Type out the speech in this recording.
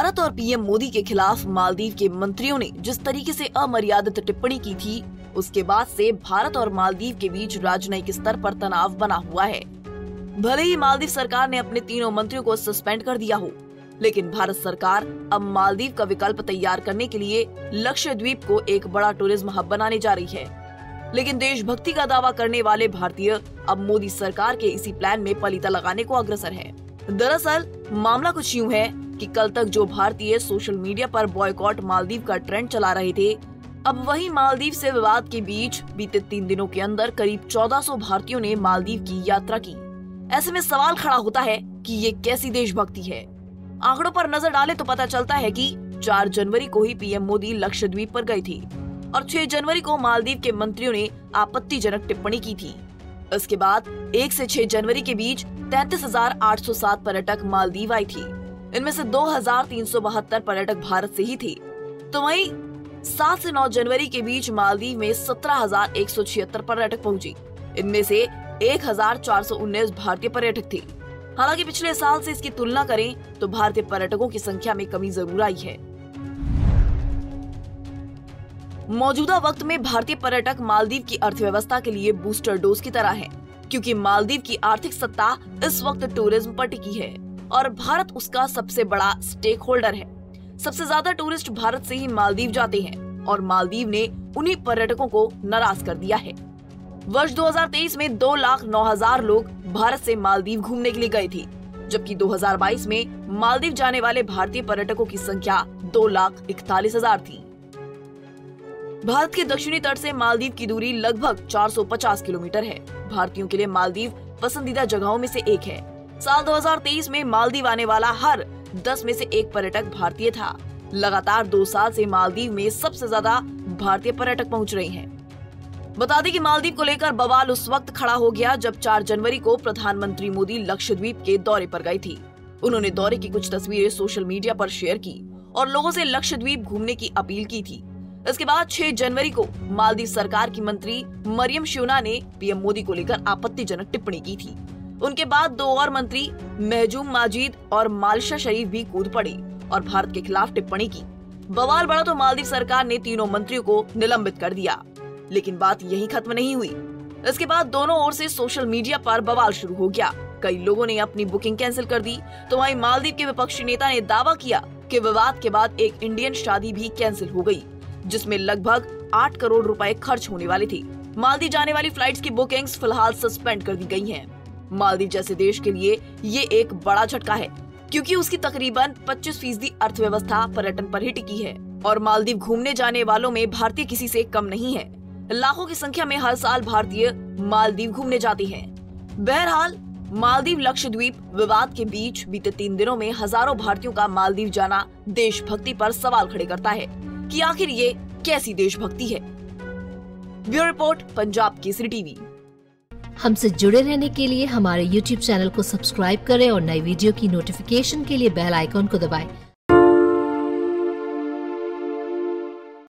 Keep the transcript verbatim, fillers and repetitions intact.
भारत और पीएम मोदी के खिलाफ मालदीव के मंत्रियों ने जिस तरीके से अमर्यादित टिप्पणी की थी, उसके बाद से भारत और मालदीव के बीच राजनयिक स्तर पर तनाव बना हुआ है। भले ही मालदीव सरकार ने अपने तीनों मंत्रियों को सस्पेंड कर दिया हो, लेकिन भारत सरकार अब मालदीव का विकल्प तैयार करने के लिए लक्षद्वीप को एक बड़ा टूरिज्म हब बनाने जा रही है। लेकिन देशभक्ति का दावा करने वाले भारतीय अब मोदी सरकार के इसी प्लान में पलीता लगाने को अग्रसर है। दरअसल मामला कुछ यूँ है कि कल तक जो भारतीय सोशल मीडिया पर बॉयकॉट मालदीव का ट्रेंड चला रहे थे, अब वही मालदीव से विवाद के बीच बीते तीन दिनों के अंदर करीब चौदह सौ भारतीयों ने मालदीव की यात्रा की। ऐसे में सवाल खड़ा होता है कि ये कैसी देशभक्ति है। आंकड़ों पर नजर डाले तो पता चलता है कि चार जनवरी को ही पीएम मोदी लक्षद्वीप पर गए थे और छह जनवरी को मालदीव के मंत्रियों ने आपत्तिजनक टिप्पणी की थी। इसके बाद एक से छह जनवरी के बीच तैंतीस हजार आठ सौ सात पर्यटक मालदीव आई थी। इनमें से दो हजार तीन सौ बहत्तर पर्यटक भारत से ही थे। तो वहीं सात से नौ जनवरी के बीच मालदीव में सत्रह हजार एक सौ छिहत्तर पर्यटक पहुंचे। इनमें से एक हजार चार सौ उन्नीस भारतीय पर्यटक थे। हालांकि पिछले साल से इसकी तुलना करें तो भारतीय पर्यटकों की संख्या में कमी जरूर आई है। मौजूदा वक्त में भारतीय पर्यटक मालदीव की अर्थव्यवस्था के लिए बूस्टर डोज की तरह है, क्योंकि मालदीव की आर्थिक सत्ता इस वक्त टूरिज्म पर टिकी है और भारत उसका सबसे बड़ा स्टेक होल्डर है। सबसे ज्यादा टूरिस्ट भारत से ही मालदीव जाते हैं और मालदीव ने उन्हीं पर्यटकों को नाराज कर दिया है। वर्ष दो हज़ार तेईस में दो लाख नौ हजार लोग भारत से मालदीव घूमने के लिए गए थे, जबकि दो हज़ार बाईस में मालदीव जाने वाले भारतीय पर्यटकों की संख्या दो लाख इकतालीस हजार थी। भारत के दक्षिणी तट से मालदीव की दूरी लगभग चार सौ पचास किलोमीटर है। भारतीयों के लिए मालदीव पसंदीदा जगहों में से एक है। साल दो हज़ार तेईस में मालदीव आने वाला हर दस में से एक पर्यटक भारतीय था। लगातार दो साल से मालदीव में सबसे ज्यादा भारतीय पर्यटक पहुंच रहे हैं। बता दें कि मालदीव को लेकर बवाल उस वक्त खड़ा हो गया जब चार जनवरी को प्रधानमंत्री मोदी लक्षद्वीप के दौरे पर गए थे। उन्होंने दौरे की कुछ तस्वीरें सोशल मीडिया पर शेयर की और लोगों से लक्षद्वीप घूमने की अपील की थी। इसके बाद छह जनवरी को मालदीव सरकार की मंत्री मरियम श्योना ने पीएम मोदी को लेकर आपत्तिजनक टिप्पणी की थी। उनके बाद दो और मंत्री महजूम माजिद और मालिशा शरीफ भी कूद पड़े और भारत के खिलाफ टिप्पणी की। बवाल बढ़ा तो मालदीव सरकार ने तीनों मंत्रियों को निलंबित कर दिया, लेकिन बात यहीं खत्म नहीं हुई। इसके बाद दोनों ओर से सोशल मीडिया पर बवाल शुरू हो गया। कई लोगों ने अपनी बुकिंग कैंसिल कर दी, तो वहीं मालदीव के विपक्षी नेता ने दावा किया कि विवाद के बाद एक इंडियन शादी भी कैंसिल हो गई, जिसमें लगभग आठ करोड़ रुपए खर्च होने वाले थे। मालदीव जाने वाली फ्लाइट्स की बुकिंग्स फिलहाल सस्पेंड कर दी गई हैं। मालदीव जैसे देश के लिए ये एक बड़ा झटका है, क्योंकि उसकी तकरीबन पच्चीस फीसदी अर्थव्यवस्था पर्यटन पर ही टिकी है और मालदीव घूमने जाने वालों में भारतीय किसी से कम नहीं है। लाखों की संख्या में हर साल भारतीय मालदीव घूमने जाते हैं। बहरहाल मालदीव लक्षद्वीप विवाद के बीच बीते तीन दिनों में हजारों भारतीयों का मालदीव जाना देशभक्ति पर सवाल खड़े करता है कि आखिर ये कैसी देशभक्ति है। Bureau report, Punjab Kesari TV. हमसे जुड़े रहने के लिए हमारे यूट्यूब चैनल को सब्सक्राइब करें और नई वीडियो की नोटिफिकेशन के लिए बेल आइकॉन को दबाएं।